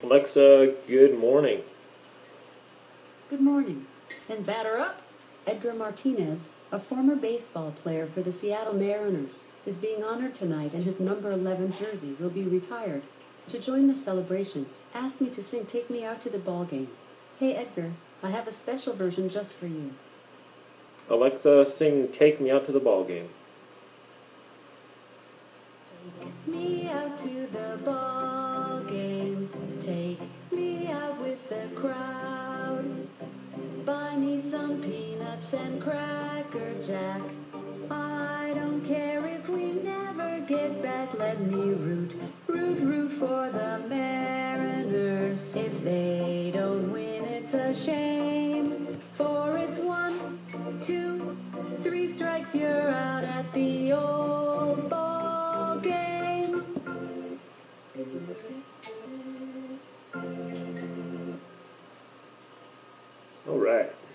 Alexa, good morning. Good morning. And batter up. Edgar Martinez, a former baseball player for the Seattle Mariners, is being honored tonight and his number 11 jersey will be retired. To join the celebration, ask me to sing Take Me Out to the Ball Game. Hey Edgar, I have a special version just for you. Alexa, sing Take Me Out to the Ball Game. Take me out to the ball game. Take me out with the crowd. Buy me some peanuts and Cracker Jack. I don't care if we never get back. Let me root for the Mariners. If they don't win, it's a shame. For it's 1, 2, 3 strikes, you're out at the old ball game. All right.